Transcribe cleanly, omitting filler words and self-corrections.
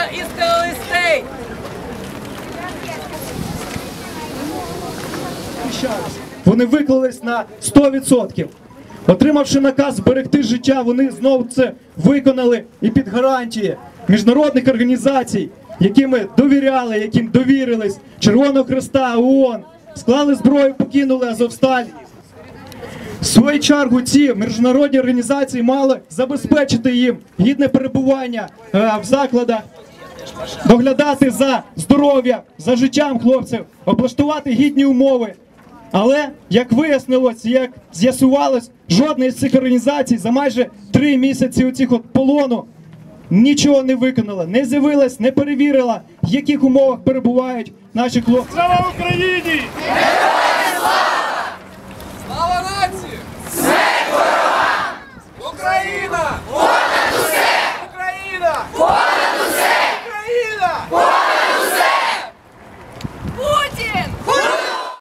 is Galilee State. Вони виклались на 100%. Отримавши наказ зберегти життя, вони знову це виконали і під гарантії міжнародних організацій, яким ми довіряли, яким довірились, Червоного Хреста, ООН, склали зброю, покинули Азовсталь. В свою чергу ці міжнародні організації мали забезпечити їм гідне перебування в закладах, доглядати за здоров'ям, за життям хлопців, облаштувати гідні умови. Але, як вияснилось, як з'ясувалось, жодна із цих організацій за майже 3 місяці оцих полону нічого не виконала, не з'явилась, не перевірила, в яких умовах перебувають наші хлопці. Слава Україні! Слава нації! Смерть ворогам! Україна!